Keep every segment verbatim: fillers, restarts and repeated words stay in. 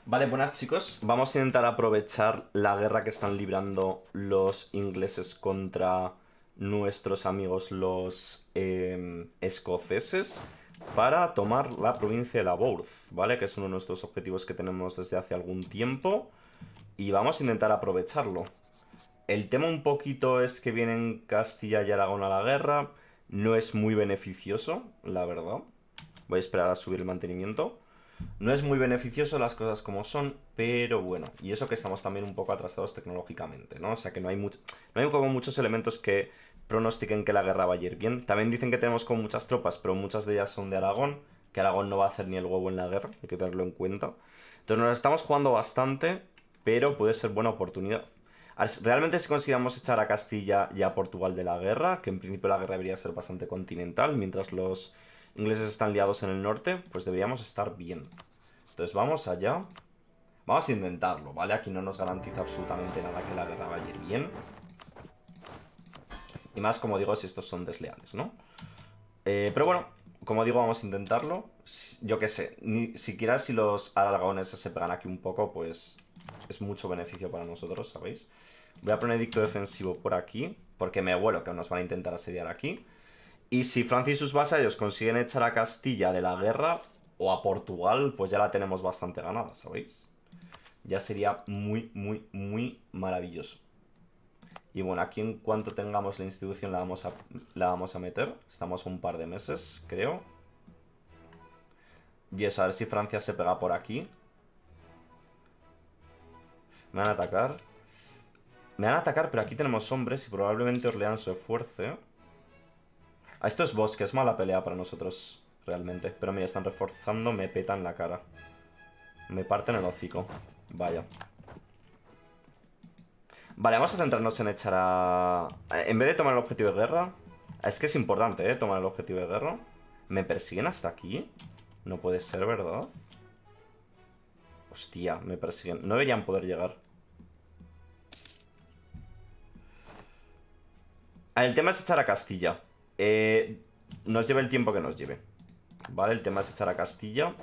Vale, buenas chicos. Vamos a intentar aprovechar la guerra que están librando los ingleses contra nuestros amigos los eh, escoceses para tomar la provincia de la Bourth, ¿vale? Que es uno de nuestros objetivos que tenemos desde hace algún tiempo y vamos a intentar aprovecharlo. El tema un poquito es que vienen Castilla y Aragón a la guerra. No es muy beneficioso, la verdad. Voy a esperar a subir el mantenimiento. No es muy beneficioso las cosas como son, pero bueno. Y eso que estamos también un poco atrasados tecnológicamente, ¿no? O sea que no hay, much no hay como muchos elementos que pronostiquen que la guerra va a ir bien. También dicen que tenemos como muchas tropas, pero muchas de ellas son de Aragón. Que Aragón no va a hacer ni el huevo en la guerra, hay que tenerlo en cuenta. Entonces nos estamos jugando bastante, pero puede ser buena oportunidad. Realmente si consiguiéramos echar a Castilla y a Portugal de la guerra, que en principio la guerra debería ser bastante continental, mientras los ingleses están liados en el norte, pues deberíamos estar bien. Entonces vamos allá. Vamos a intentarlo, ¿vale? Aquí no nos garantiza absolutamente nada que la guerra vaya a ir bien. Y más, como digo, si estos son desleales, ¿no? Eh, pero bueno, como digo, vamos a intentarlo. Yo qué sé, ni siquiera si los aragoneses se pegan aquí un poco, pues es mucho beneficio para nosotros, ¿sabéis? Voy a poner edicto defensivo por aquí, porque me huelo que nos van a intentar asediar aquí. Y si Francia y sus vasallos consiguen echar a Castilla de la guerra, o a Portugal, pues ya la tenemos bastante ganada, ¿sabéis? Ya sería muy, muy, muy maravilloso. Y bueno, aquí en cuanto tengamos la institución la vamos a, la vamos a meter. Estamos un par de meses, creo. Y eso, a ver si Francia se pega por aquí. Me van a atacar. Me van a atacar, pero aquí tenemos hombres y probablemente Orleans se esfuerce. A esto es bosque, es mala pelea para nosotros, realmente. Pero mira, están reforzando, me petan la cara. Me parten el hocico. Vaya. Vale, vamos a centrarnos en echar a... En vez de tomar el objetivo de guerra... Es que es importante, ¿eh? Tomar el objetivo de guerra. ¿Me persiguen hasta aquí? No puede ser, ¿verdad? Hostia, me persiguen. No deberían poder llegar. El tema es echar a Castilla. Eh, nos lleve el tiempo que nos lleve. Vale, el tema es echar a Castilla.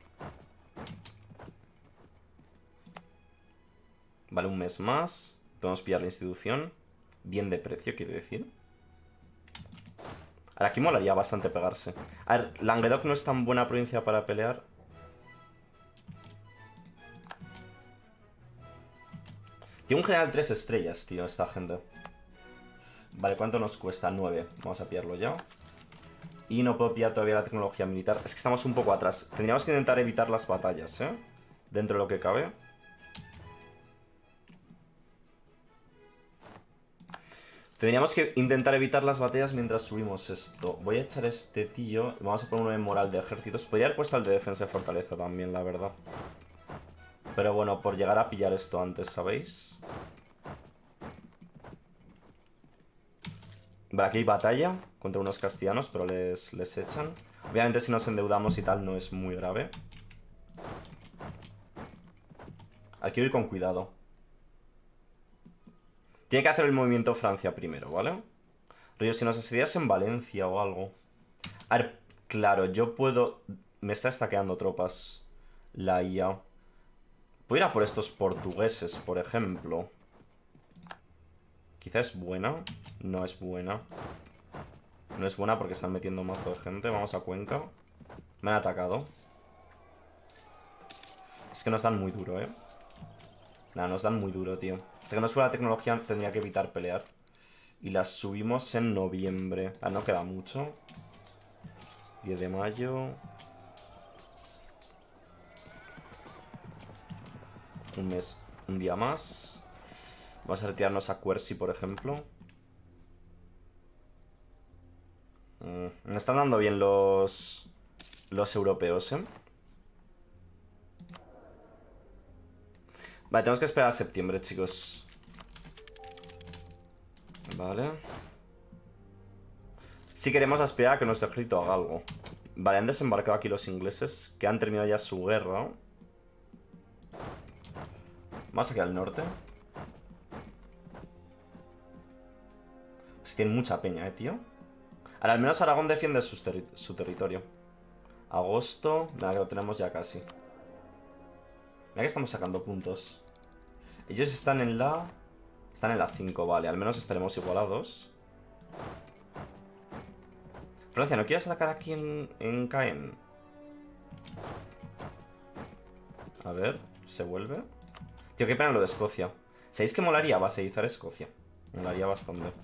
Vale, un mes más. Podemos pillar la institución. Bien de precio, quiero decir. Ahora, aquí molaría bastante pegarse. A ver, Languedoc no es tan buena provincia para pelear. Tiene un general tres estrellas, tío, esta gente. Vale, ¿cuánto nos cuesta? nueve. Vamos a pillarlo ya. Y no puedo pillar todavía la tecnología militar. Es que estamos un poco atrás. Tendríamos que intentar evitar las batallas, ¿eh? Dentro de lo que cabe. Tendríamos que intentar evitar las batallas mientras subimos esto. Voy a echar este tío. Vamos a poner uno de moral de ejércitos. Podría haber puesto el de defensa y fortaleza también, la verdad. Pero bueno, por llegar a pillar esto antes, ¿sabéis? Vale, aquí hay batalla contra unos castellanos, pero les, les echan. Obviamente si nos endeudamos y tal no es muy grave. Hay que ir con cuidado. Tiene que hacer el movimiento Francia primero, ¿vale? Río, si nos asedias en Valencia o algo. A ver, claro, yo puedo... Me está estaqueando tropas la I A. Puedo ir a por estos portugueses, por ejemplo. Quizá es buena. No es buena. No es buena porque están metiendo un mazo de gente. Vamos a Cuenca. Me han atacado. Es que nos dan muy duro, ¿eh? Nada, nos dan muy duro, tío. Hasta que no suba la tecnología tendría que evitar pelear. Y las subimos en noviembre. Ah, no queda mucho. diez de mayo. Un mes, un día más. Vamos a retirarnos a Quercy, por ejemplo. Mm, me están dando bien los... Los europeos, ¿eh? Vale, tenemos que esperar a septiembre, chicos. Vale. Si queremos aspirar a que nuestro ejército haga algo. Vale, han desembarcado aquí los ingleses, que han terminado ya su guerra. Vamos aquí al norte. Si tienen mucha peña, eh, tío. Ahora, al menos Aragón defiende su, terri su territorio. Agosto. Nada, que lo tenemos ya casi. Mira que estamos sacando puntos. Ellos están en la... Están en la cinco, vale. Al menos estaremos igualados. Francia, ¿no quieres sacar aquí en, en Caen? A ver, ¿se vuelve? Tío, qué pena lo de Escocia. ¿Sabéis que molaría baseizar Escocia? Molaría bastante.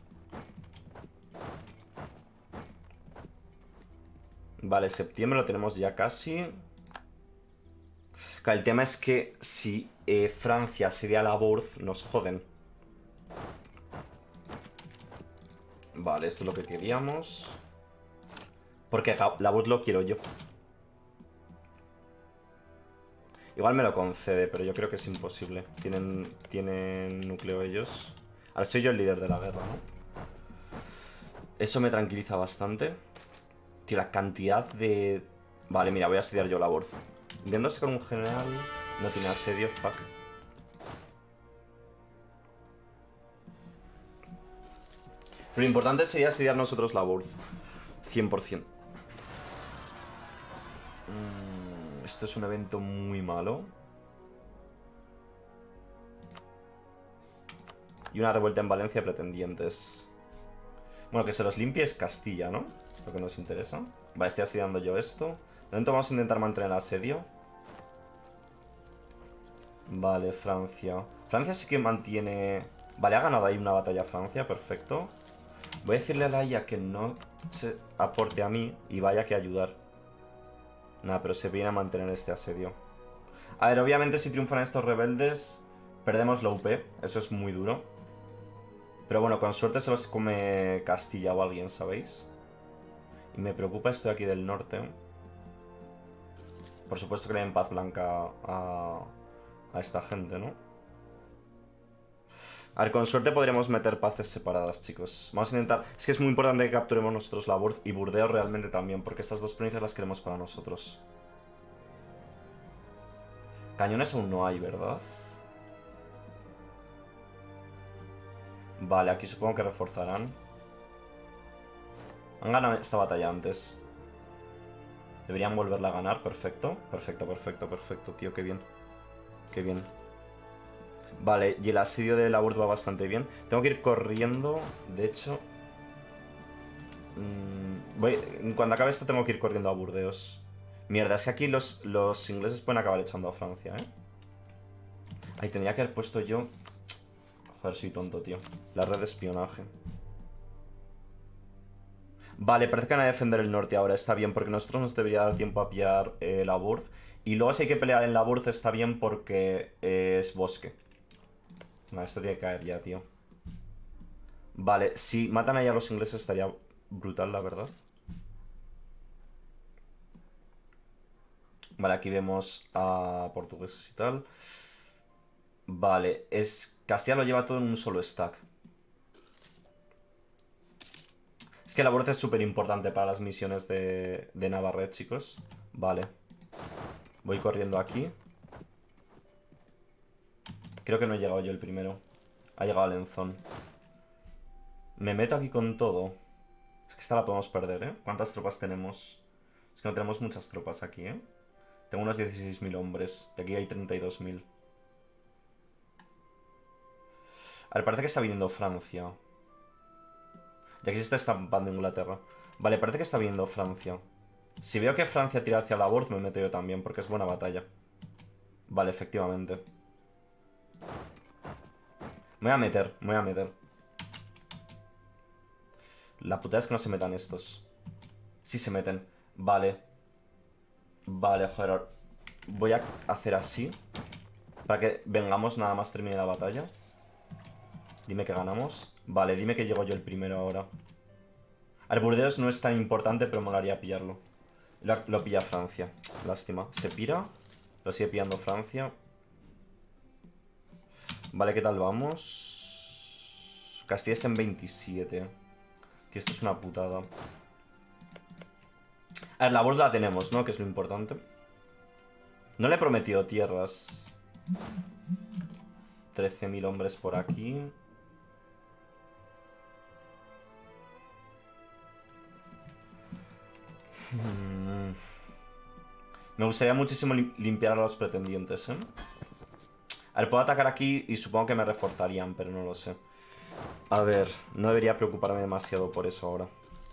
Vale, septiembre lo tenemos ya casi. Claro, el tema es que si eh, Francia asedia la Bourse, nos joden. Vale, esto es lo que queríamos. Porque la Bourse lo quiero yo. Igual me lo concede, pero yo creo que es imposible. Tienen, tienen núcleo ellos. Ahora soy yo el líder de la guerra, ¿no? Eso me tranquiliza bastante. Tío, la cantidad de... Vale, mira, voy a asediar yo la Bourse. Viéndose con un general... No tiene asedio, fuck. Pero lo importante sería asediar nosotros la Bourse. cien por cien. Mm, esto es un evento muy malo. Y una revuelta en Valencia pretendientes. Bueno, que se los limpie es Castilla, ¿no? Lo que nos interesa. Vale, estoy asediando yo esto. De momento vamos a intentar mantener el asedio. Vale, Francia. Francia sí que mantiene... Vale, ha ganado ahí una batalla Francia, perfecto. Voy a decirle a la I A que no se aporte a mí y vaya que ayudar. Nada, pero se viene a mantener este asedio. A ver, obviamente si triunfan estos rebeldes, perdemos la U P. Eso es muy duro. Pero bueno, con suerte se los come Castilla o alguien, ¿sabéis? Y me preocupa esto de aquí del norte. Por supuesto que le den paz blanca a, a esta gente, ¿no? A ver, con suerte podríamos meter paces separadas, chicos. Vamos a intentar... Es que es muy importante que capturemos nosotros la Bourse y Burdeos realmente también, porque estas dos provincias las queremos para nosotros. Cañones aún no hay, ¿verdad? Vale, aquí supongo que reforzarán. Han ganado esta batalla antes. Deberían volverla a ganar, perfecto. Perfecto, perfecto, perfecto, tío, qué bien. Qué bien. Vale, y el asedio de la Bourse va bastante bien. Tengo que ir corriendo, de hecho... Mmm, voy, cuando acabe esto tengo que ir corriendo a Burdeos. Mierda, es que aquí los, los ingleses pueden acabar echando a Francia, ¿eh? Ahí tendría que haber puesto yo... Joder, soy tonto, tío. La red de espionaje. Vale, parece que van a defender el norte ahora, está bien, porque nosotros nos debería dar tiempo a pillar eh, la Bourse. Y luego si hay que pelear en la Bourse está bien porque eh, es bosque. Vale, esto tiene que caer ya, tío. Vale, si matan ahí a los ingleses estaría brutal, la verdad. Vale, aquí vemos a portugueses y tal. Vale, es... Castilla lo lleva todo en un solo stack. Es que la Bourse es súper importante para las misiones de, de Navarrete, chicos. Vale. Voy corriendo aquí. Creo que no he llegado yo el primero. Ha llegado Alenzón. Me meto aquí con todo. Es que esta la podemos perder, ¿eh? ¿Cuántas tropas tenemos? Es que no tenemos muchas tropas aquí, ¿eh? Tengo unos dieciséis mil hombres. Y aquí hay treinta y dos mil. A ver, parece que está viniendo Francia. Y aquí se está estampando Inglaterra. Vale, parece que está viniendo Francia. Si veo que Francia tira hacia la Bourse, me meto yo también, porque es buena batalla. Vale, efectivamente. Me voy a meter, me voy a meter. La putada es que no se metan estos. Sí se meten. Vale. Vale, joder. Voy a hacer así. Para que vengamos nada más termine la batalla. Dime que ganamos. Vale, dime que llego yo el primero ahora. A ver, Burdeos no es tan importante, pero molaría pillarlo. Lo, lo pilla Francia. Lástima. Se pira. Lo sigue pillando Francia. Vale, ¿qué tal vamos? Castilla está en veintisiete. Que esto es una putada. A ver, la Bourse la tenemos, ¿no? Que es lo importante. No le he prometido tierras. trece mil hombres por aquí. Hmm. Me gustaría muchísimo lim limpiar a los pretendientes, ¿eh? A ver, puedo atacar aquí y supongo que me reforzarían, pero no lo sé. A ver, no debería preocuparme demasiado por eso ahora.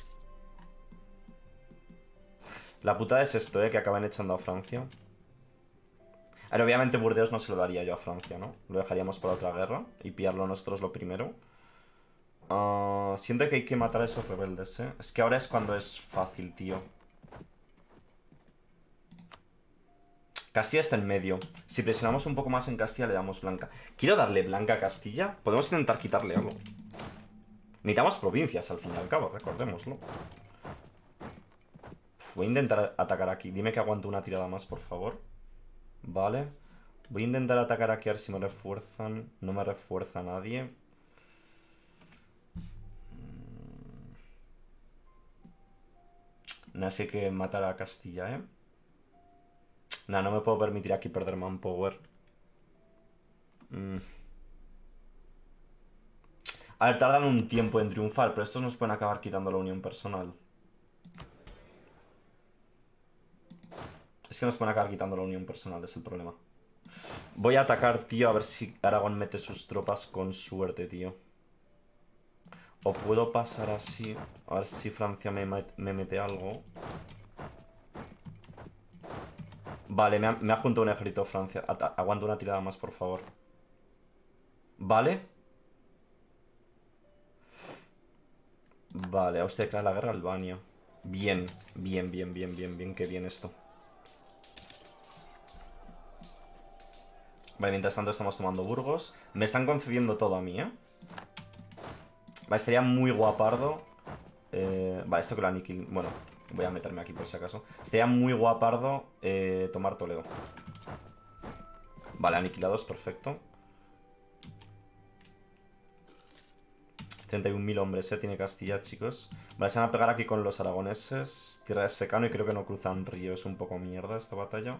La putada es esto, ¿eh? Que acaban echando a Francia. A ver, obviamente Burdeos no se lo daría yo a Francia, ¿no? Lo dejaríamos para otra guerra y pillarlo nosotros lo primero. Uh, siento que hay que matar a esos rebeldes, ¿eh? Es que ahora es cuando es fácil, tío. Castilla está en medio. Si presionamos un poco más en Castilla, le damos blanca. Quiero darle blanca a Castilla. Podemos intentar quitarle algo. Necesitamos provincias, al fin y al cabo, recordémoslo. Uf, voy a intentar atacar aquí. Dime que aguanto una tirada más, por favor. Vale. Voy a intentar atacar aquí a ver si me refuerzan. No me refuerza nadie. No sé qué matar a Castilla, ¿eh? Nah, no me puedo permitir aquí perder manpower. Mm. A ver, tardan un tiempo en triunfar, pero estos nos pueden acabar quitando la unión personal. Es que nos pueden acabar quitando la unión personal, es el problema. Voy a atacar, tío, a ver si Aragón mete sus tropas con suerte, tío. O puedo pasar así, a ver si Francia me, me mete algo. Vale, me ha, me ha juntado un ejército Francia. Ata aguanto una tirada más, por favor. Vale. Vale, Austria declara la guerra a Albania. Bien, bien, bien, bien, bien, bien, qué bien esto. Vale, mientras tanto estamos tomando Burgos. Me están concediendo todo a mí, ¿eh? Vale, estaría muy guapardo. Eh, vale, esto que lo aniquil... Bueno, voy a meterme aquí por si acaso. Estaría muy guapardo eh, tomar Toledo. Vale, aniquilados, perfecto. treinta y un mil hombres, ¿eh? Tiene Castilla, chicos. Vale, se van a pegar aquí con los aragoneses. Tierra de secano y creo que no cruzan río. Es un poco mierda esta batalla.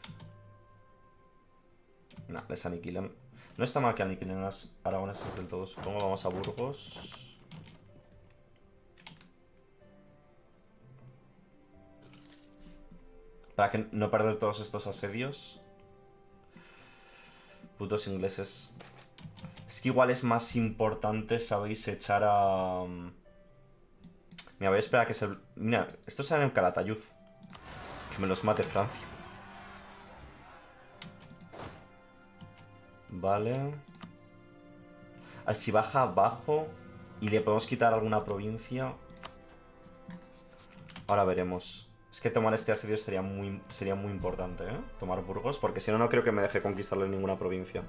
Nah, les aniquilan. No está mal que aniquilen a los aragoneses del todo, supongo. Vamos a Burgos. Para que no perder todos estos asedios. Putos ingleses. Es que igual es más importante, ¿sabéis? Echar a... Mira, voy a esperar a que se... Mira, estos salen en Calatayud. Que me los mate Francia. Vale. A ver si baja abajo y le podemos quitar alguna provincia. Ahora veremos. Es que tomar este asedio sería muy, sería muy importante, ¿eh? Tomar Burgos, porque si no, no creo que me deje conquistarle ninguna provincia.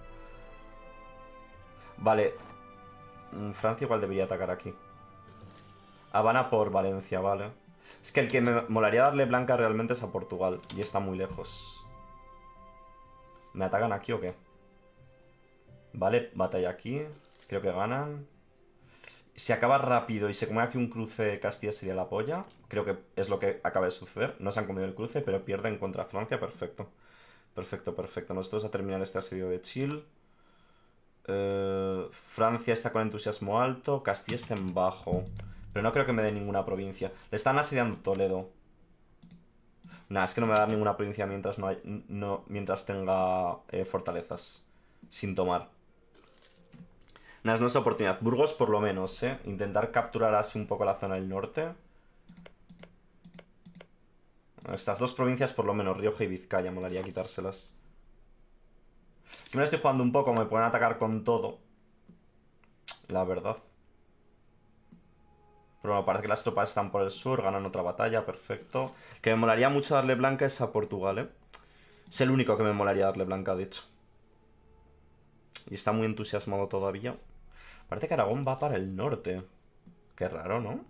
Vale. Francia igual debería atacar aquí. Habana por Valencia, vale. Es que el que me molaría darle blanca realmente es a Portugal. Y está muy lejos. ¿Me atacan aquí o qué? Vale, batalla aquí. Creo que ganan. Si acaba rápido y se come aquí un cruce, Castilla sería la polla. Creo que es lo que acaba de suceder. No se han comido el cruce, pero pierden contra Francia. Perfecto. Perfecto, perfecto. Nosotros a terminar este asedio de chill. Uh, Francia está con entusiasmo alto. Castilla está en bajo. Pero no creo que me dé ninguna provincia. Le están asediando Toledo. Nah, es que no me va a dar ninguna provincia mientras no, hay, no mientras tenga eh, fortalezas sin tomar. Nah, es nuestra oportunidad. Burgos por lo menos, ¿eh? Intentar capturar así un poco la zona del norte. Estas dos provincias por lo menos, Rioja y Vizcaya, molaría quitárselas. Yo me la estoy jugando un poco, me pueden atacar con todo. La verdad. Pero me parece que las tropas están por el sur, ganan otra batalla, perfecto. Que me molaría mucho darle blanca es a Portugal, ¿eh? Es el único que me molaría darle blanca, de hecho. Y está muy entusiasmado todavía. Parece que Aragón va para el norte. Qué raro, ¿no?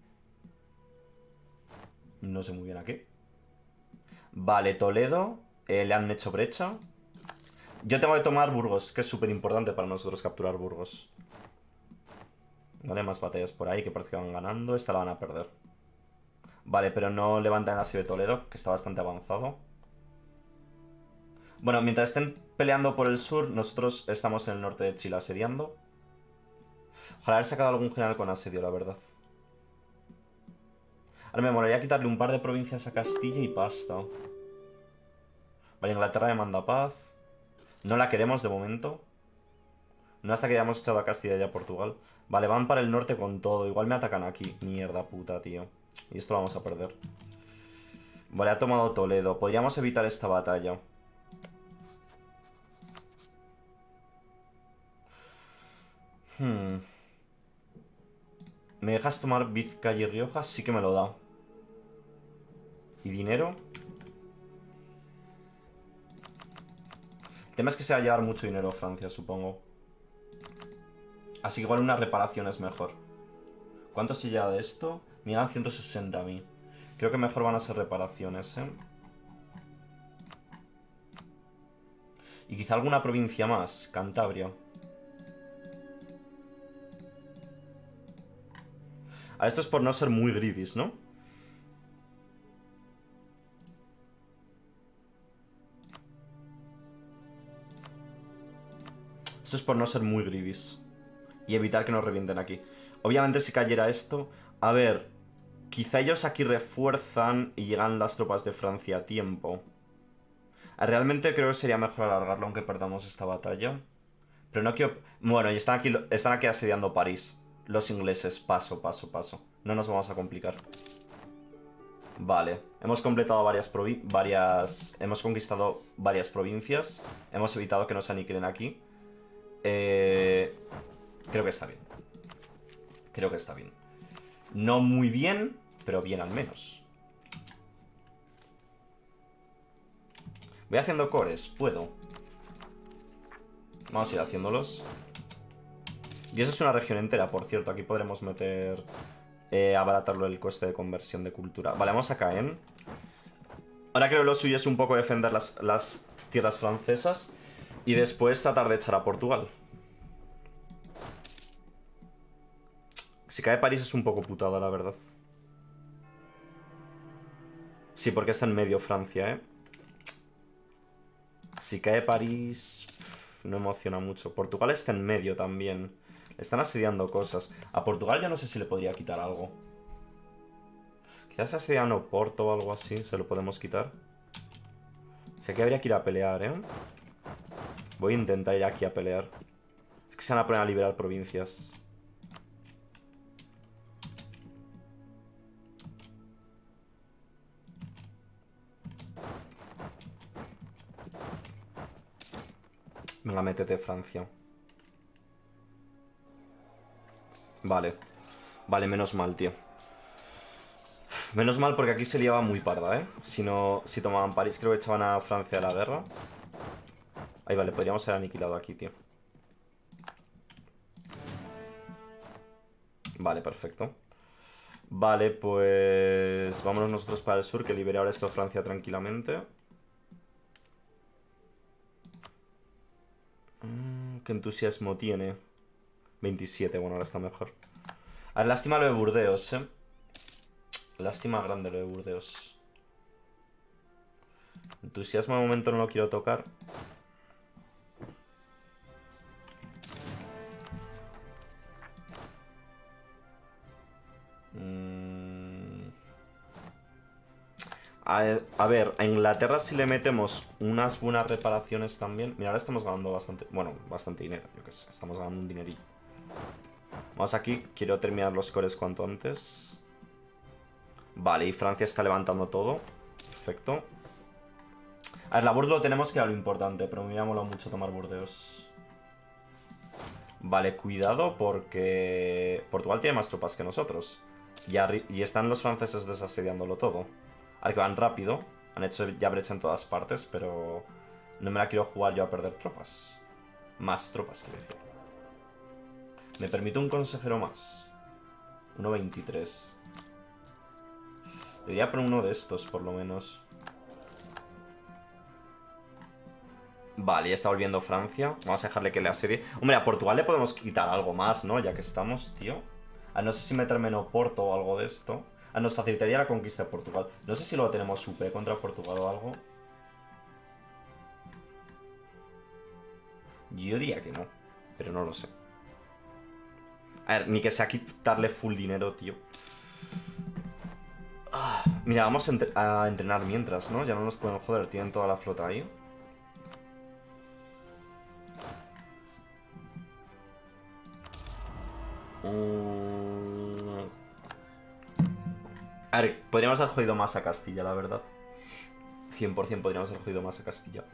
No sé muy bien a qué. Vale, Toledo. Eh, le han hecho brecha. Yo tengo que tomar Burgos, que es súper importante para nosotros capturar Burgos. Vale, más batallas por ahí que parece que van ganando. Esta la van a perder. Vale, pero no levantan el asedio de Toledo, que está bastante avanzado. Bueno, mientras estén peleando por el sur, nosotros estamos en el norte de Chile asediando. Ojalá haber sacado algún general con asedio, la verdad. Ahora me molaría quitarle un par de provincias a Castilla y pasta. Vale, Inglaterra demanda paz. No la queremos de momento. No hasta que hayamos echado a Castilla y a Portugal. Vale, van para el norte con todo. Igual me atacan aquí. Mierda puta, tío. Y esto lo vamos a perder. Vale, ha tomado Toledo. Podríamos evitar esta batalla. Hmm. ¿Me dejas tomar Vizcaya y Rioja? Sí que me lo da. ¿Y dinero? El tema es que se va a llevar mucho dinero a Francia, supongo. Así que igual una reparación es mejor. ¿Cuánto se lleva de esto? Me llegan ciento sesenta a mí. Creo que mejor van a ser reparaciones, ¿eh? Y quizá alguna provincia más. Cantabria. A esto es por no ser muy greedies, ¿no? Esto es por no ser muy greedies. Y evitar que nos revienten aquí. Obviamente si cayera esto... A ver... Quizá ellos aquí refuerzan y llegan las tropas de Francia a tiempo. Realmente creo que sería mejor alargarlo aunque perdamos esta batalla. Pero no quiero... Bueno, y están aquí, están aquí asediando París. Los ingleses. Paso, paso, paso. No nos vamos a complicar. Vale. Hemos completado varias provincias. Varias... Hemos conquistado varias provincias. Hemos evitado que nos aniquilen aquí. Eh... Creo que está bien. Creo que está bien. No muy bien, pero bien al menos. Voy haciendo cores, puedo. Vamos a ir haciéndolos. Y eso es una región entera, por cierto. Aquí podremos meter... Eh, abaratarlo el coste de conversión de cultura. Vale, vamos a Caen. Ahora creo que lo suyo es un poco defender las, las tierras francesas. Y después tratar de echar a Portugal. Si cae París es un poco putada, la verdad. Sí, porque está en medio Francia, ¿eh? Si cae París... No emociona mucho. Portugal está en medio también. Están asediando cosas. A Portugal ya no sé si le podría quitar algo. Quizás asediando Oporto o algo así. Se lo podemos quitar. Sé que habría que ir a pelear, ¿eh? Voy a intentar ir aquí a pelear. Es que se van a poner a liberar provincias. Venga, métete Francia. Vale. Vale, menos mal, tío. Menos mal porque aquí se liaba muy parda, ¿eh? Si no, si tomaban París, creo que echaban a Francia de la guerra. Ahí, vale, podríamos ser aniquilado aquí, tío. Vale, perfecto. Vale, pues... Vámonos nosotros para el sur, que libere ahora esto Francia tranquilamente. Mm, ¿Qué entusiasmo tiene? veintisiete, bueno, ahora está mejor. A ver, lástima lo de Burdeos, ¿eh? Lástima grande lo de Burdeos. Entusiasmo de momento no lo quiero tocar. Mm. A, a ver, a Inglaterra si le metemos unas buenas reparaciones también. Mira, ahora estamos ganando bastante... Bueno, bastante dinero, yo qué sé. Estamos ganando un dinerillo. Vamos aquí. Quiero terminar los cores cuanto antes. Vale, y Francia está levantando todo. Perfecto. A ver, la Burdeos lo tenemos que era lo importante, pero me hubiera molado mucho tomar Burdeos. Vale, cuidado porque Portugal tiene más tropas que nosotros. Y, y están los franceses desasediándolo todo. A ver, que van rápido. Han hecho ya brecha en todas partes, pero no me la quiero jugar yo a perder tropas. Más tropas, quiero decir. Me permite un consejero más. uno veintitrés. Debería poner uno de estos, por lo menos. Vale, ya está volviendo Francia. Vamos a dejarle que le asedie. Hombre, a Portugal le podemos quitar algo más, ¿no? Ya que estamos, tío. Ah, no sé si meterme en Oporto o algo de esto. Ah, nos facilitaría la conquista de Portugal. No sé si luego tenemos U P contra Portugal o algo. Yo diría que no, pero no lo sé. A ver, ni que sea quitarle full dinero, tío. Ah. Mira, vamos a, entre a entrenar mientras, ¿no? Ya no nos pueden joder, tienen toda la flota ahí. Mm. A ver, podríamos haber jodido más a Castilla, la verdad. cien por cien podríamos haber jodido más a Castilla.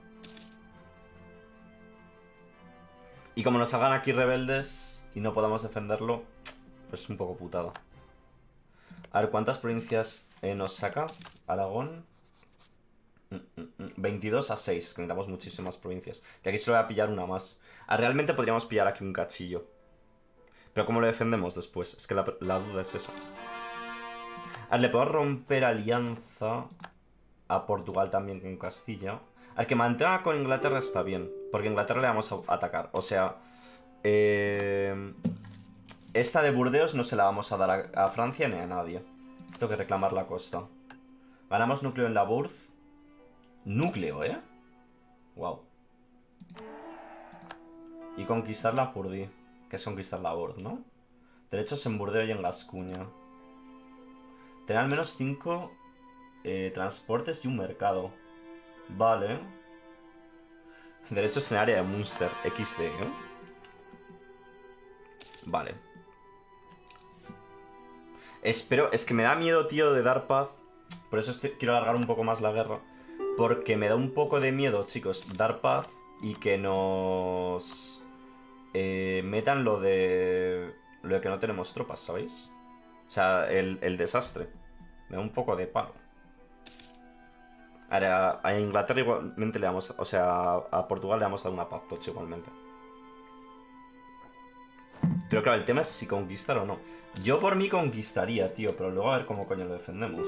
Y como nos hagan aquí rebeldes y no podamos defenderlo, pues es un poco putada. A ver, ¿cuántas provincias eh, nos saca Aragón? veintidós a seis, que necesitamos muchísimas provincias. Y aquí se lo voy a pillar una más. Ah, realmente podríamos pillar aquí un cachillo. Pero ¿cómo lo defendemos después? Es que la, la duda es esa. A ver, le podemos romper alianza a Portugal también con Castilla. Al que mantenga con Inglaterra está bien, porque Inglaterra le vamos a atacar. O sea, eh, esta de Burdeos no se la vamos a dar a, a Francia ni a nadie. Tengo que reclamar la costa. Ganamos núcleo en la Bourse. Núcleo, ¿eh? Wow. Y conquistar la Purdí. Que es conquistar la Bourse, ¿no? Derechos en Burdeos y en Gascuña. Tener al menos cinco eh, transportes y un mercado. Vale. Derechos en área de Munster. equis de, ¿eh? Vale. Espero... Es que me da miedo, tío, de dar paz. Por eso estoy... quiero alargar un poco más la guerra. Porque me da un poco de miedo, chicos, dar paz y que nos... Eh, metan lo de... Lo de que no tenemos tropas, ¿sabéis? O sea, el, el desastre. Me da un poco de palo. Ahora, a Inglaterra igualmente le damos... O sea, a Portugal le vamos a dar una paz tocha igualmente. Pero claro, el tema es si conquistar o no. Yo por mí conquistaría, tío, pero luego a ver cómo coño lo defendemos.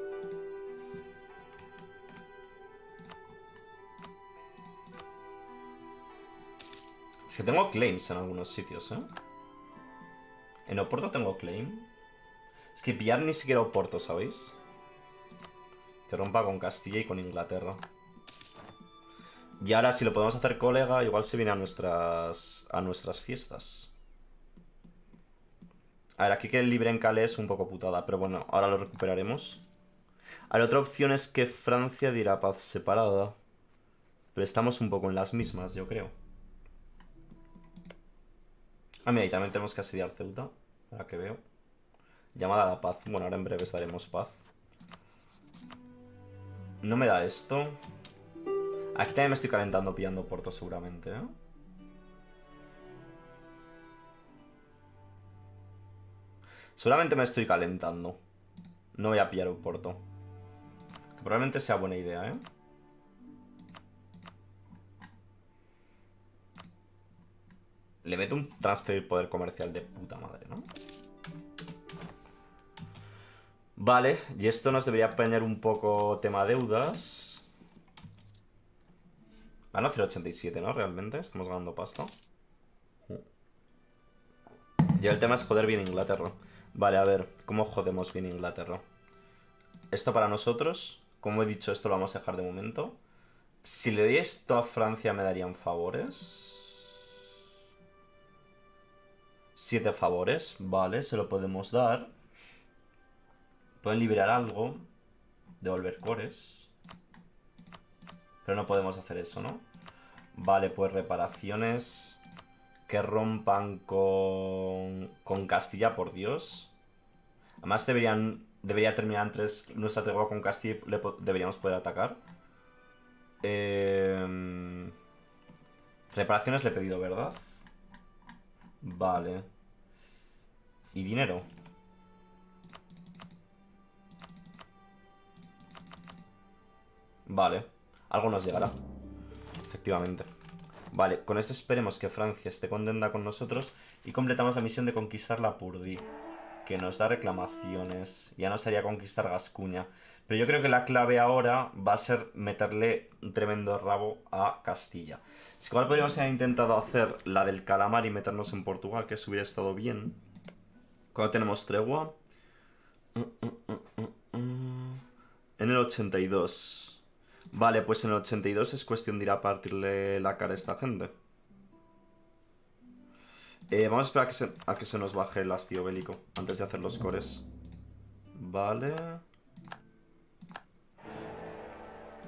Es que tengo claims en algunos sitios, ¿eh? En Oporto tengo claim. Es que pillar ni siquiera Oporto, ¿sabéis? Que rompa con Castilla y con Inglaterra. Y ahora si lo podemos hacer colega, igual se viene a nuestras a nuestras fiestas. A ver, aquí que el libre en Calais es un poco putada, pero bueno, ahora lo recuperaremos. A ver, otra opción es que Francia dirá paz separada. Pero estamos un poco en las mismas, yo creo. Ah, mira, y también tenemos que asediar Ceuta. Ahora que veo. Llamada a la paz. Bueno, ahora en breve daremos paz. No me da esto. Aquí también me estoy calentando pillando Porto seguramente, ¿eh? Seguramente me estoy calentando. No voy a pillar un Porto. Que probablemente sea buena idea, ¿eh? Le meto un transferir poder comercial de puta madre, ¿no? Vale, y esto nos debería poner un poco tema deudas. Gano cero coma ochenta y siete, ¿no? Realmente, estamos ganando pasta. Y el tema es joder bien Inglaterra. Vale, a ver, ¿cómo jodemos bien Inglaterra? Esto para nosotros, como he dicho, esto lo vamos a dejar de momento. Si le doy esto a Francia, ¿me darían favores? Siete favores, vale, se lo podemos dar. Pueden liberar algo. Devolver cores. Pero no podemos hacer eso, ¿no? Vale, pues reparaciones que rompan con, con Castilla, por Dios. Además deberían, debería terminar antes nuestra tregua con Castilla y le, deberíamos poder atacar. Eh, reparaciones le he pedido, ¿verdad? Vale. ¿Y dinero? Vale. Algo nos llegará. Efectivamente. Vale, con esto esperemos que Francia esté contenta con nosotros y completamos la misión de conquistar la Purdí, que nos da reclamaciones. Ya nos haría conquistar Gascuña. Pero yo creo que la clave ahora va a ser meterle un tremendo rabo a Castilla. Es que igual podríamos haber intentado hacer la del calamar y meternos en Portugal, que eso hubiera estado bien. Cuando tenemos tregua. En el ochenta y dos. Vale, pues en el ochenta y dos es cuestión de ir a partirle la cara a esta gente. Eh, vamos a esperar a que, se, a que se nos baje el hastío bélico antes de hacer los cores. Vale.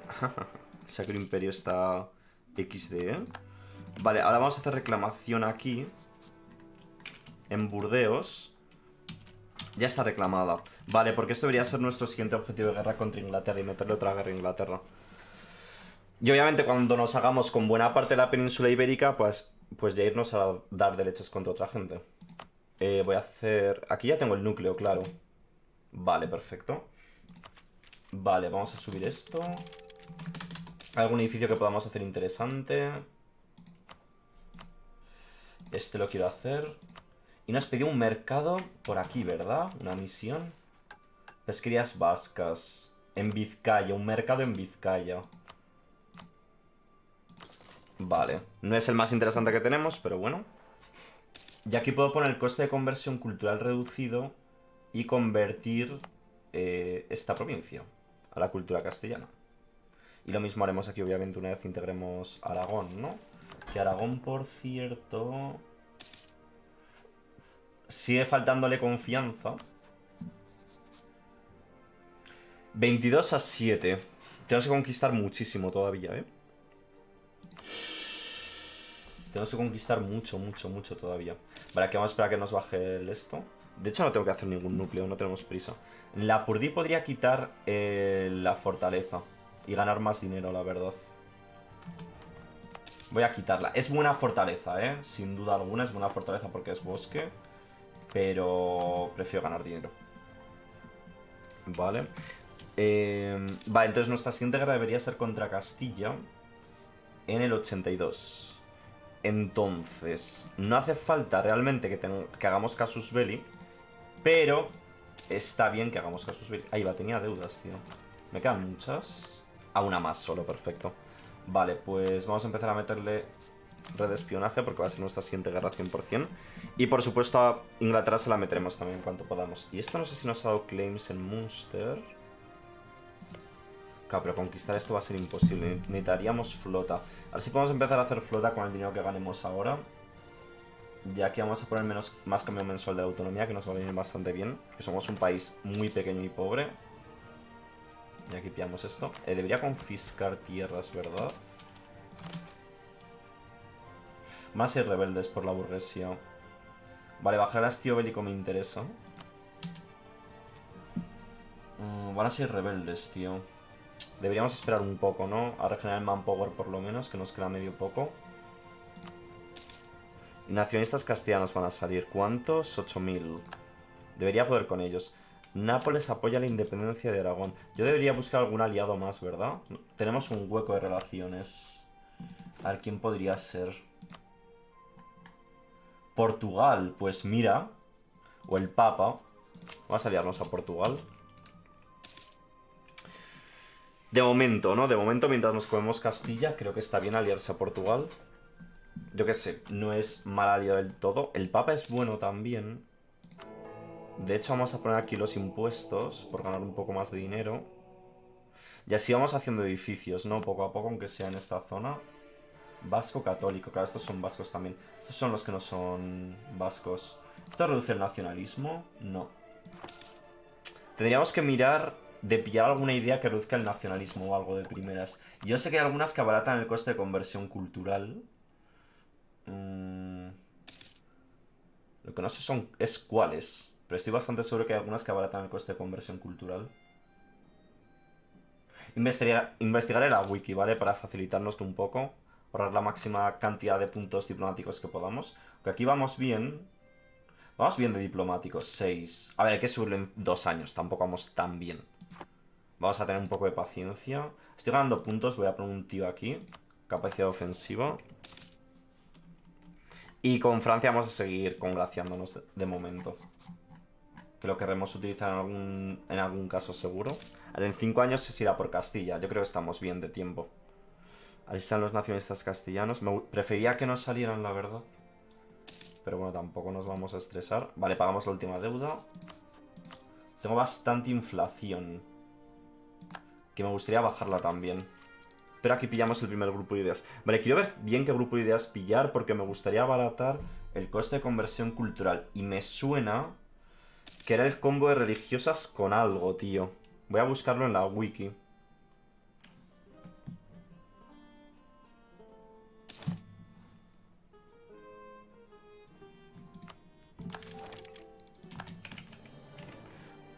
Sacro Imperio está equis de, ¿eh? Vale, ahora vamos a hacer reclamación aquí. En Burdeos. Ya está reclamada. Vale, porque esto debería ser nuestro siguiente objetivo de guerra contra Inglaterra y meterle otra guerra a Inglaterra. Y obviamente cuando nos hagamos con buena parte de la península ibérica, pues, pues ya irnos a dar derechos contra otra gente. Eh, voy a hacer... Aquí ya tengo el núcleo, claro. Vale, perfecto. Vale, vamos a subir esto. ¿Algún edificio que podamos hacer interesante? Este lo quiero hacer. Y nos pidió un mercado por aquí, ¿verdad? Una misión. Pesquerías vascas. En Vizcaya, un mercado en Vizcaya. Vale, no es el más interesante que tenemos, pero bueno. Y aquí puedo poner el coste de conversión cultural reducido y convertir eh, esta provincia a la cultura castellana. Y lo mismo haremos aquí, obviamente, una vez integremos Aragón, ¿no? Que Aragón, por cierto... sigue faltándole confianza. veintidós a siete. Tenemos que conquistar muchísimo todavía, ¿eh? Tenemos que conquistar mucho, mucho, mucho todavía. Vale, aquí vamos a esperar a que nos baje el esto. De hecho no tengo que hacer ningún núcleo, no tenemos prisa. La Purdí podría quitar eh, la fortaleza y ganar más dinero, la verdad. Voy a quitarla. Es buena fortaleza, ¿eh? Sin duda alguna es buena fortaleza porque es bosque. Pero prefiero ganar dinero. Vale. Eh, vale, entonces nuestra siguiente guerra debería ser contra Castilla en el ochenta y dos. Entonces, no hace falta realmente que, que hagamos casus belli, pero está bien que hagamos casus belli. Ahí va, tenía deudas, tío. Me quedan muchas. A una más solo, perfecto. Vale, pues vamos a empezar a meterle red de espionaje porque va a ser nuestra siguiente guerra cien por cien. Y por supuesto a Inglaterra se la meteremos también en cuanto podamos. Y esto no sé si nos ha dado claims en Munster. Claro, pero conquistar esto va a ser imposible. Necesitaríamos flota. A ver si podemos empezar a hacer flota con el dinero que ganemos ahora. Ya que vamos a poner menos, más cambio mensual de la autonomía, que nos va a venir bastante bien. Porque somos un país muy pequeño y pobre. Y aquí pillamos esto. Eh, debería confiscar tierras, ¿verdad? Más y rebeldes por la burguesía. Vale, bajar el hastío bélico me interesa. Mm, van a ser rebeldes, tío. Deberíamos esperar un poco, ¿no? A regenerar el manpower por lo menos, que nos queda medio poco. Y nacionalistas castellanos van a salir. ¿Cuántos? ocho mil. Debería poder con ellos. Nápoles apoya la independencia de Aragón. Yo debería buscar algún aliado más, ¿verdad? Tenemos un hueco de relaciones. A ver, ¿quién podría ser? Portugal, pues mira. O el Papa. Vamos a aliarnos a Portugal. De momento, ¿no? De momento, mientras nos comemos Castilla, creo que está bien aliarse a Portugal. Yo qué sé, no es mal aliado del todo. El Papa es bueno también. De hecho, vamos a poner aquí los impuestos por ganar un poco más de dinero. Y así vamos haciendo edificios, ¿no? Poco a poco, aunque sea en esta zona. Vasco católico, claro, estos son vascos también. Estos son los que no son vascos. ¿Esto reduce el nacionalismo? No. Tendríamos que mirar de pillar alguna idea que reduzca el nacionalismo o algo de primeras. Yo sé que hay algunas que abaratan el coste de conversión cultural. Mm. Lo que no sé son es cuáles. Pero estoy bastante seguro que hay algunas que abaratan el coste de conversión cultural. Investigar, investigaré la wiki, ¿vale? Para facilitarnos un poco. Ahorrar la máxima cantidad de puntos diplomáticos que podamos. Que aquí vamos bien. Vamos bien de diplomáticos, seis. A ver, hay que subirlo en dos años. Tampoco vamos tan bien. Vamos a tener un poco de paciencia. Estoy ganando puntos. Voy a poner un tío aquí. Capacidad ofensiva. Y con Francia vamos a seguir congraciándonos de, de momento. Que lo querremos utilizar en algún, en algún caso seguro. A ver, en cinco años se irá por Castilla. Yo creo que estamos bien de tiempo. Ahí están los nacionalistas castellanos. Me prefería que no salieran, la verdad. Pero bueno, tampoco nos vamos a estresar. Vale, pagamos la última deuda. Tengo bastante inflación. Que me gustaría bajarla también. Pero aquí pillamos el primer grupo de ideas. Vale, quiero ver bien qué grupo de ideas pillar. Porque me gustaría abaratar el coste de conversión cultural. Y me suena que era el combo de religiosas con algo, tío. Voy a buscarlo en la wiki.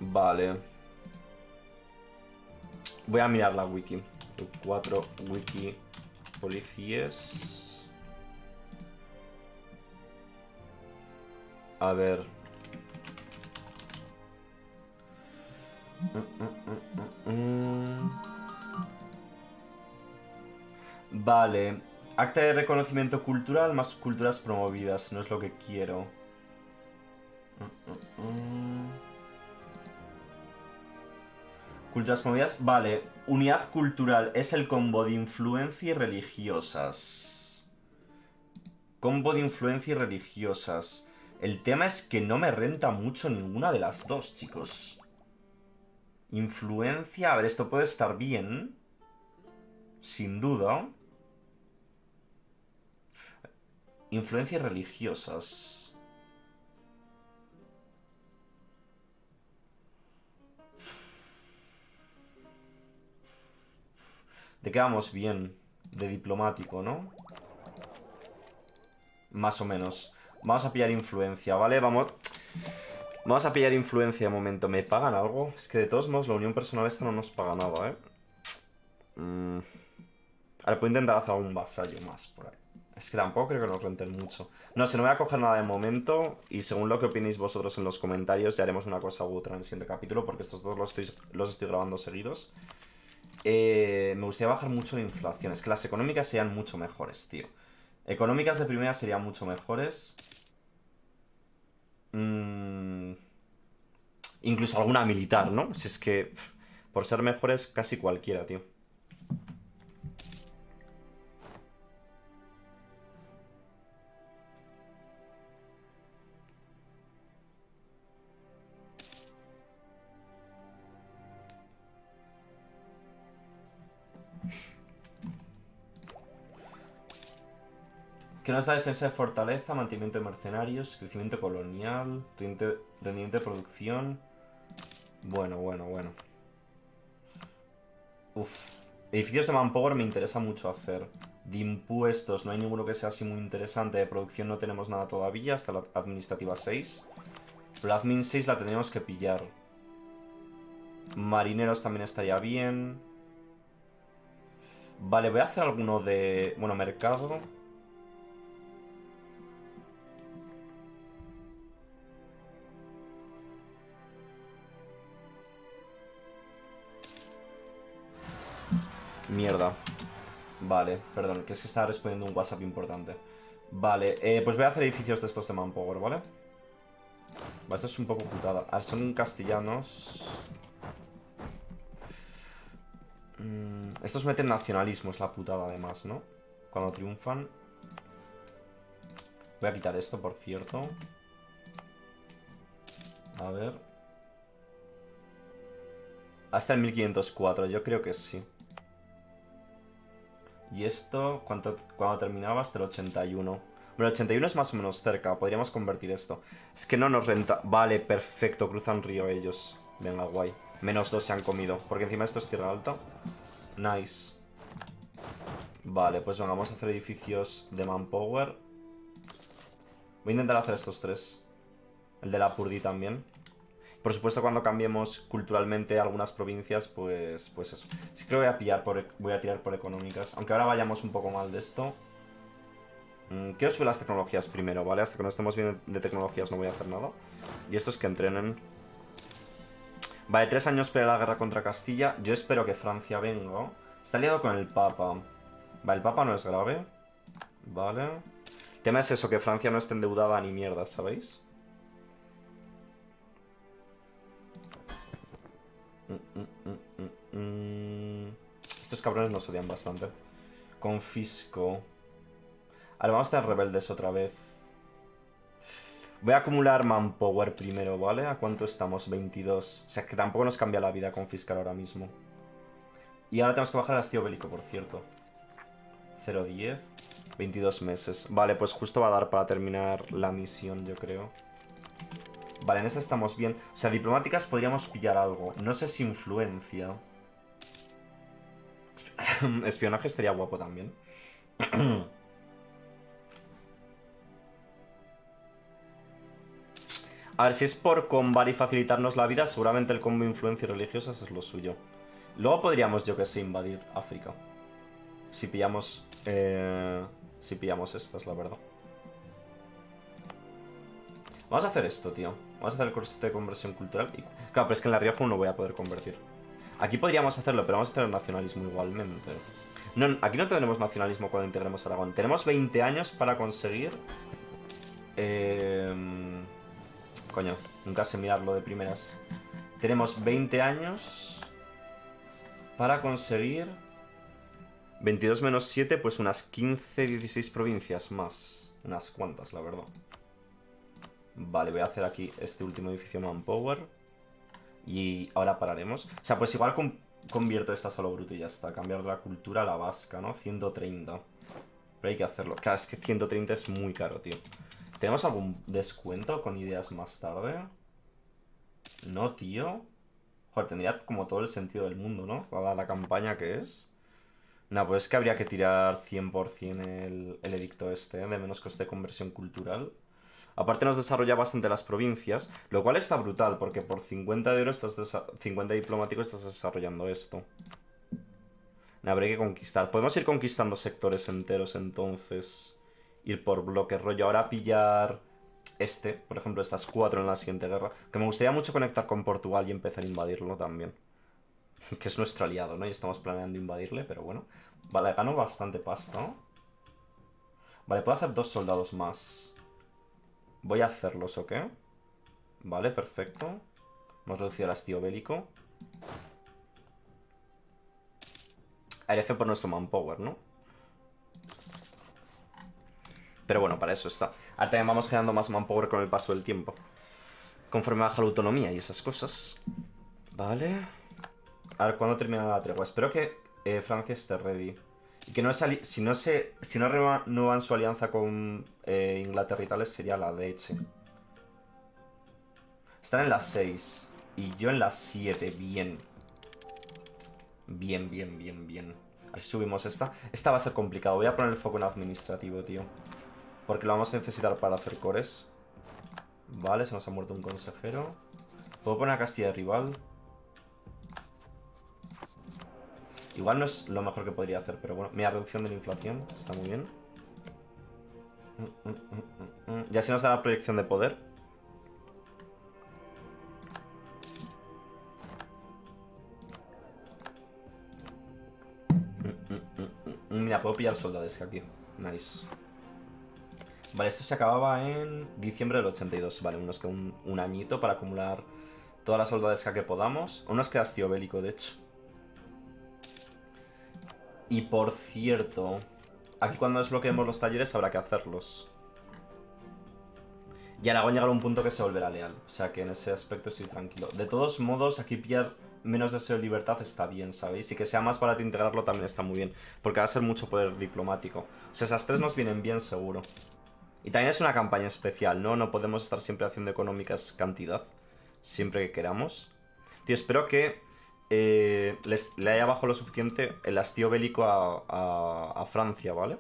Vale. Voy a mirar la wiki. Cuatro wiki policías. A ver. Mm, mm, mm, mm, mm. Vale. Acta de reconocimiento cultural más culturas promovidas. No es lo que quiero. Mm, mm, mm. Culturas promovidas. Vale. Unidad cultural es el combo de influencia y religiosas. Combo de influencia y religiosas. El tema es que no me renta mucho ninguna de las dos, chicos. Influencia. A ver, esto puede estar bien. Sin duda. Influencia y religiosas. ¿De qué vamos bien? De diplomático, ¿no? Más o menos. Vamos a pillar influencia, ¿vale? Vamos... Vamos a pillar influencia de momento. ¿Me pagan algo? Es que de todos modos la unión personal esta no nos paga nada, ¿eh? Mm. Ahora puedo intentar hacer algún vasallo más por ahí. Es que tampoco creo que nos renten mucho. No sé, no voy a coger nada de momento. Y según lo que opinéis vosotros en los comentarios, ya haremos una cosa u otra en el siguiente capítulo. Porque estos dos los estoy, los estoy grabando seguidos. Eh, me gustaría bajar mucho la inflación. Es que las económicas serían mucho mejores, tío. Económicas de primera serían mucho mejores. Mm, incluso alguna militar, ¿no? Si es que pff, por ser mejores casi cualquiera, tío. Que nos da defensa de fortaleza, mantenimiento de mercenarios, crecimiento colonial, rendimiento, rendimiento de producción. Bueno, bueno, bueno. Uf. Edificios de manpower me interesa mucho hacer. De impuestos no hay ninguno que sea así muy interesante. De producción no tenemos nada todavía, hasta la administrativa seis. Pero la admin seis la tendríamos que pillar. Marineros también estaría bien. Vale, voy a hacer alguno de... Bueno, mercado. Mierda. Vale, perdón, que es que estaba respondiendo un WhatsApp importante. Vale, eh, pues voy a hacer edificios de estos de manpower, ¿vale? Vale, esto es un poco putada. A ver, son castellanos. Mm, estos meten nacionalismo, es la putada además, ¿no? Cuando triunfan. Voy a quitar esto, por cierto. A ver. Hasta el mil quinientos cuatro, yo creo que sí. Y esto, ¿cuánto, cuando terminaba? Hasta el ochenta y uno. Bueno, el ochenta y uno es más o menos cerca. Podríamos convertir esto. Es que no nos renta. Vale, perfecto. Cruzan río ellos. Venga, guay. Menos dos se han comido. Porque encima esto es tierra alta. Nice. Vale, pues venga, vamos a hacer edificios de manpower. Voy a intentar hacer estos tres. El de la Purdi también. Por supuesto, cuando cambiemos culturalmente algunas provincias, pues, pues eso. Sí que voy a pillar por, voy a tirar por económicas. Aunque ahora vayamos un poco mal de esto. Mm, quiero subir las tecnologías primero, ¿vale? Hasta que no estemos bien de tecnologías no voy a hacer nada. Y estos que entrenen. Vale, tres años para la guerra contra Castilla. Yo espero que Francia venga. Está aliado con el Papa. Vale, el Papa no es grave. Vale. El tema es eso, que Francia no esté endeudada ni mierda, ¿sabéis? Mm, mm, mm, mm, mm. Estos cabrones nos odian bastante. Confisco. Ahora vamos a tener rebeldes otra vez. Voy a acumular manpower primero, ¿vale? ¿A cuánto estamos? veintidós. O sea, que tampoco nos cambia la vida confiscar ahora mismo. Y ahora tenemos que bajar el hastío bélico, por cierto. cero diez. veintidós meses. Vale, pues justo va a dar para terminar la misión, yo creo. Vale, en esta estamos bien. O sea, diplomáticas podríamos pillar algo. No sé si influencia. Espionaje estaría guapo también. A ver, si es por combar y facilitarnos la vida, seguramente el combo influencia y religiosas es lo suyo. Luego podríamos, yo que sé, invadir África. Si pillamos... Eh, si pillamos estas, la verdad. Vamos a hacer esto, tío. Vamos a hacer el curso de conversión cultural. Y... Claro, pero es que en La Rioja no voy a poder convertir. Aquí podríamos hacerlo, pero vamos a tener nacionalismo igualmente. No, aquí no tendremos nacionalismo cuando integremos Aragón. Tenemos veinte años para conseguir... Eh... Coño, nunca sé mirarlo de primeras. Tenemos veinte años para conseguir... veintidós menos siete, pues unas quince, dieciséis provincias más. Unas cuantas, la verdad. Vale, voy a hacer aquí este último edificio Manpower. Y ahora pararemos. O sea, pues igual con, convierto estas a lo bruto y ya está. Cambiar la cultura a la vasca, ¿no? ciento treinta. Pero hay que hacerlo. Claro, es que ciento treinta es muy caro, tío. ¿Tenemos algún descuento con ideas más tarde? No, tío. Joder, tendría como todo el sentido del mundo, ¿no? Dada la campaña que es. No, pues es que habría que tirar cien por cien el, el edicto este, ¿eh? De menos coste de conversión cultural. Aparte nos desarrolla bastante las provincias, lo cual está brutal, porque por cincuenta de oro, estás cincuenta diplomáticos, estás desarrollando esto. No, habría que conquistar. Podemos ir conquistando sectores enteros, entonces. Ir por bloques, rollo. Ahora pillar este, por ejemplo, estas cuatro en la siguiente guerra. Que me gustaría mucho conectar con Portugal y empezar a invadirlo también. Que es nuestro aliado, ¿no? Y estamos planeando invadirle, pero bueno. Vale, gano bastante pasta, ¿no? Vale, puedo hacer dos soldados más. Voy a hacerlos, ¿ok? Vale, perfecto. Hemos reducido el hastío bélico. R F por nuestro manpower, ¿no? Pero bueno, para eso está. Ahora también vamos generando más manpower con el paso del tiempo. Conforme baja la autonomía y esas cosas. Vale. A ver, ¿cuándo termina la tregua? Espero que eh, Francia esté ready. Y que no se si no se si no renuevan su alianza con eh, Inglaterra y tales, sería la leche. Están en las seis. Y yo en las siete. Bien. Bien, bien, bien, bien. A ver si subimos esta. Esta va a ser complicado. Voy a poner el foco en administrativo, tío. Porque lo vamos a necesitar para hacer cores. Vale, se nos ha muerto un consejero. Puedo poner a Castilla de rival. Igual no es lo mejor que podría hacer, pero bueno. Mira, reducción de la inflación. Está muy bien. Mm, mm, mm, mm, mm. Ya se nos da la proyección de poder. Mm, mm, mm, mm. Mira, puedo pillar soldados aquí. Nice. Vale, esto se acababa en diciembre del ochenta y dos. Vale, unos que un, un añito para acumular todas las soldadesca que podamos. Unos que hastío bélico, de hecho. Y por cierto, aquí cuando desbloqueemos los talleres habrá que hacerlos. Y Aragón llegará a un punto que se volverá leal. O sea que en ese aspecto estoy tranquilo. De todos modos, aquí pillar menos deseo de libertad está bien, ¿sabéis? Y que sea más barato integrarlo también está muy bien. Porque va a ser mucho poder diplomático. O sea, esas tres nos vienen bien seguro. Y también es una campaña especial, ¿no? No podemos estar siempre haciendo económicas cantidad. Siempre que queramos. Tío, espero que eh, les, le haya bajado lo suficiente el hastío bélico a, a, a Francia, ¿vale?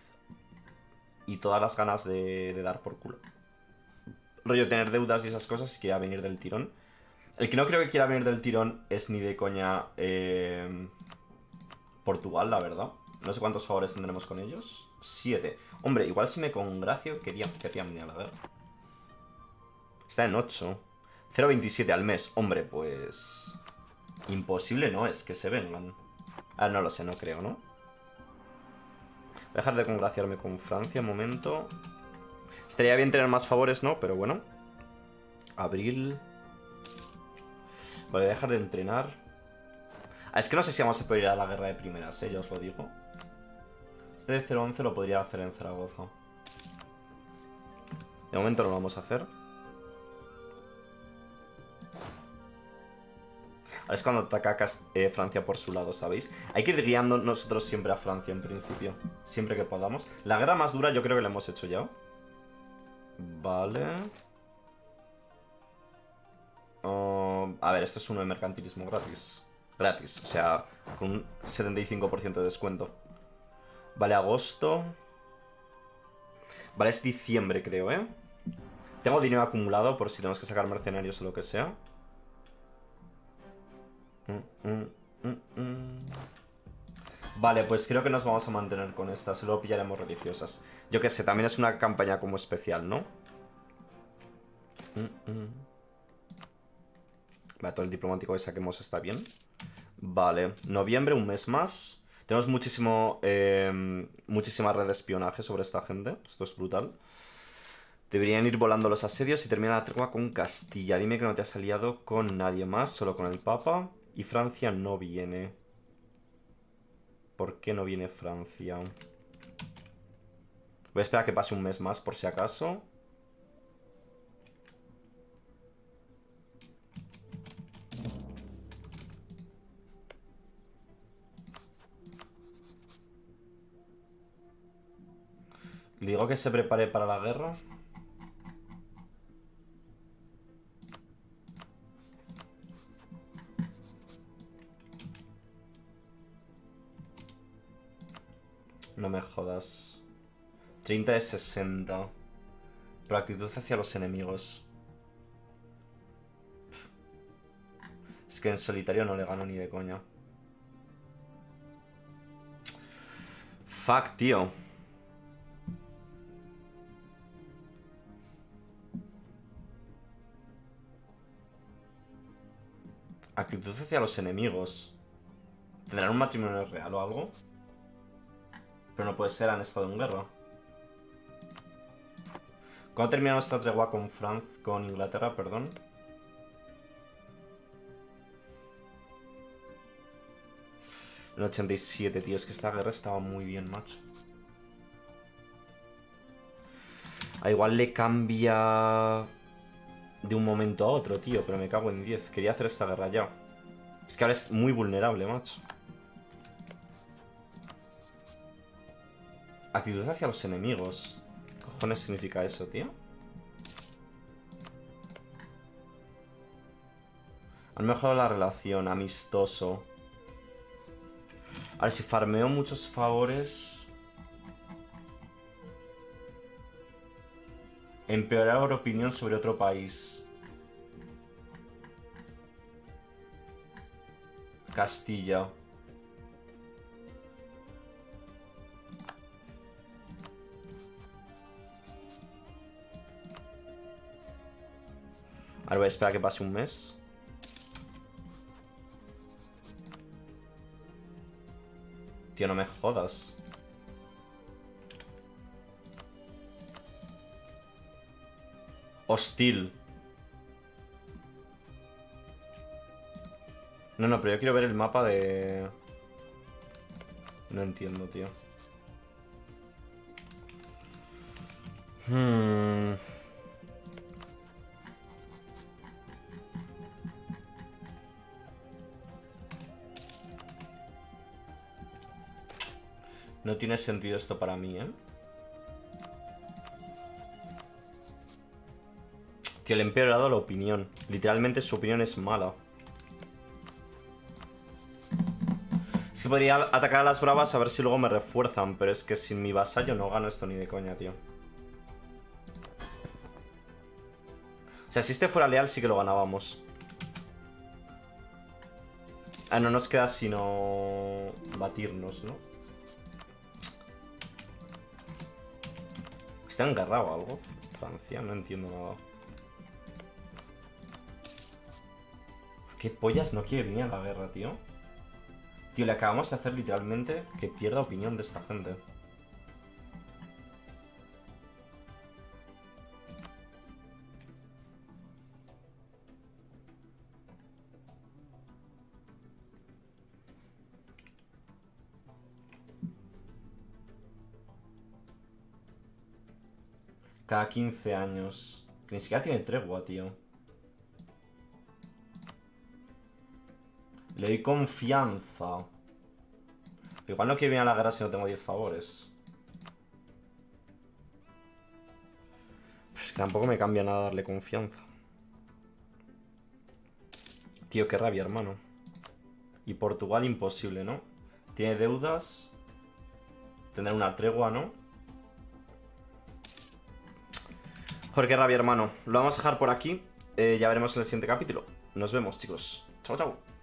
Y todas las ganas de, de dar por culo. Rollo, tener deudas y esas cosas y que va a venir del tirón. El que no creo que quiera venir del tirón es ni de coña eh, Portugal, la verdad. No sé cuántos favores tendremos con ellos. Siete. Hombre, igual si me congracio, quería, quería venir a la guerra. Está en ocho. cero coma veintisiete al mes. Hombre, pues... imposible no es que se vengan. Ah, no lo sé, no creo, ¿no? Voy a dejar de congraciarme con Francia un momento. Estaría bien tener más favores, ¿no? Pero bueno. Abril. Vale, voy a dejar de entrenar. Ah, es que no sé si vamos a poder ir a la guerra de primeras, ¿eh? Ya os lo digo. Este de cero once lo podría hacer en Zaragoza. De momento no lo vamos a hacer. Ahora es cuando ataca eh, Francia por su lado, ¿sabéis? Hay que ir guiando nosotros siempre a Francia en principio. Siempre que podamos. La guerra más dura yo creo que la hemos hecho ya. Vale. Uh, a ver, esto es uno de mercantilismo gratis. Gratis, o sea, con un setenta y cinco por ciento de descuento. Vale, agosto. Vale, es diciembre creo, ¿eh? Tengo dinero acumulado por si tenemos que sacar mercenarios o lo que sea. Mm, mm, mm, mm. Vale, pues creo que nos vamos a mantener con estas. Luego pillaremos religiosas. Yo qué sé, también es una campaña como especial, ¿no? Mm, mm. Vale, todo el diplomático que saquemos está bien. Vale, noviembre, un mes más. Tenemos muchísimo, eh, muchísima red de espionaje sobre esta gente. Esto es brutal. Deberían ir volando los asedios y termina la tregua con Castilla. Dime que no te has aliado con nadie más, solo con el Papa. Y Francia no viene. ¿Por qué no viene Francia? Voy a esperar a que pase un mes más por si acaso. Le digo que se prepare para la guerra. No me jodas. treinta de sesenta. Pero actitud hacia los enemigos. Pff. Es que en solitario no le gano ni de coña. Fuck, tío. Actitud hacia los enemigos. ¿Tendrán un matrimonio real o algo? Pero no puede ser, han estado en guerra. ¿Cuándo termina nuestra tregua con Francia, con Inglaterra, perdón? En ochenta y siete, tío. Es que esta guerra estaba muy bien, macho. A igual le cambia de un momento a otro, tío. Pero me cago en diez. Quería hacer esta guerra ya. Es que ahora es muy vulnerable, macho. Actitud hacia los enemigos. ¿Qué cojones significa eso, tío? Han mejorado la relación, amistoso. A ver, si farmeo muchos favores. Empeorar opinión sobre otro país. Castilla. Ahora voy a esperar a que pase un mes. Tío, no me jodas. Hostil. No, no, pero yo quiero ver el mapa de... No entiendo, tío. Hmm... No tiene sentido esto para mí, ¿eh? Tío, le he empeorado la opinión. Literalmente su opinión es mala. Es que podría atacar a las bravas a ver si luego me refuerzan. Pero es que sin mi vasallo no gano esto ni de coña, tío. O sea, si este fuera leal sí que lo ganábamos. Ah, no nos queda sino batirnos, ¿no? ¿Está engarrado algo? Francia, no entiendo nada. ¿Qué pollas no quiere venir a la guerra, tío? Tío, le acabamos de hacer literalmente que pierda opinión de esta gente. Cada quince años. Que ni siquiera tiene tregua, tío. Le doy confianza. Pero igual no quiere venir a la guerra si no tengo diez favores. Pero es que tampoco me cambia nada darle confianza. Tío, qué rabia, hermano. Y Portugal imposible, ¿no? Tiene deudas. Tendrá una tregua, ¿no? Joder, qué rabia, hermano. Lo vamos a dejar por aquí. Eh, ya veremos en el siguiente capítulo. Nos vemos, chicos. Chao, chao.